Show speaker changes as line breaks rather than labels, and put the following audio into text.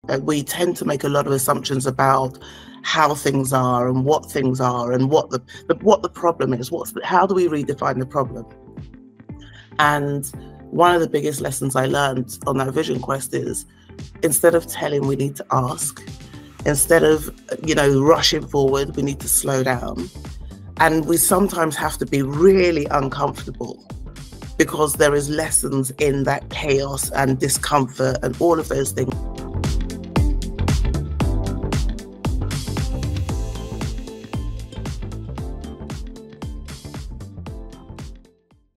We tend to make a lot of assumptions about how things are and what things are and what the problem is. How do we redefine the problem? And one of the biggest lessons I learned on that vision quest is, instead of telling, we need to ask. Instead of, rushing forward, we need to slow down. And we sometimes have to be really uncomfortable, because there is lessons in that chaos and discomfort and all of those things.